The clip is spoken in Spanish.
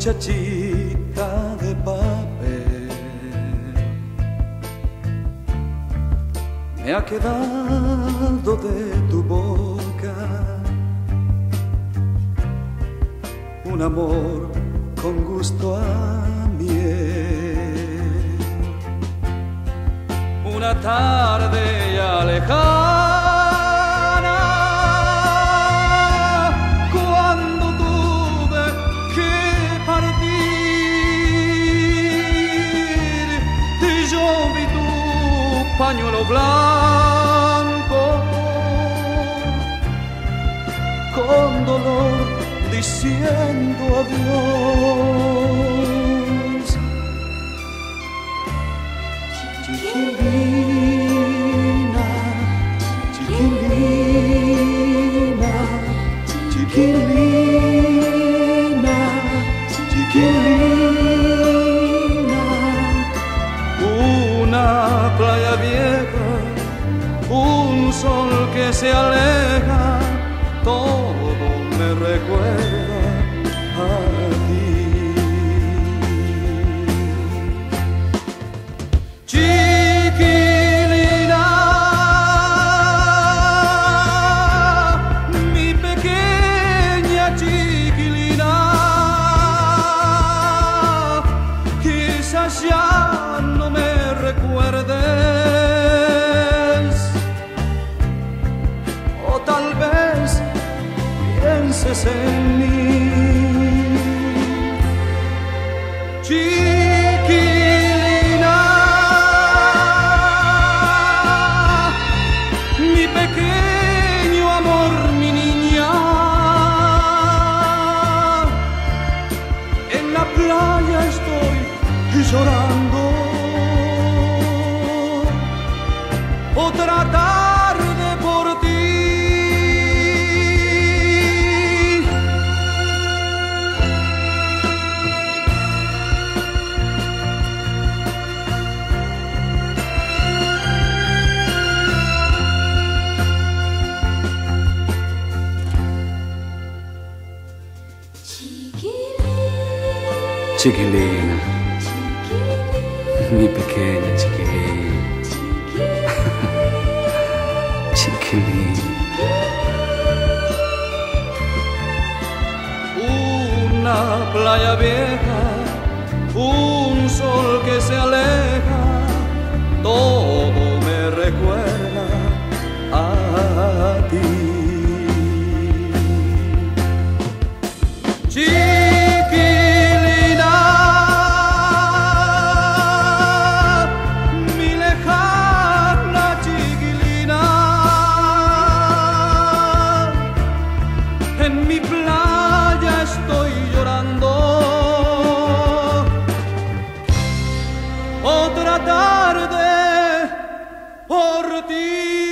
muchachita de papel. Me ha quedado de tu boca un amor con gusto a miel. Una tarde ya lejana, cuando tuve que partir, y yo vi tu pañuelo blanco con dolor diciendo adiós. Chiquilina, chiquilina, chiquilina, chiquilina. Una playa vieja, un sol que se aleja, todo me recuerda a ti. Chiquilina, mi pequeña chiquilina, quizás ya no me recuerdes, o tal vez pienses en mí. Chiquilina, mi pequeño amor, mi niña, en la playa estoy llorando. Otra tarde por ti. Chiquilina, mi pequeña chiquilina, chiquilina. Una playa vieja, un sol que se aleja, todo me recuerda a ti. Chiquilina, mi lejana chiquilina, en mi playa estoy llorando. Otra tarde por ti.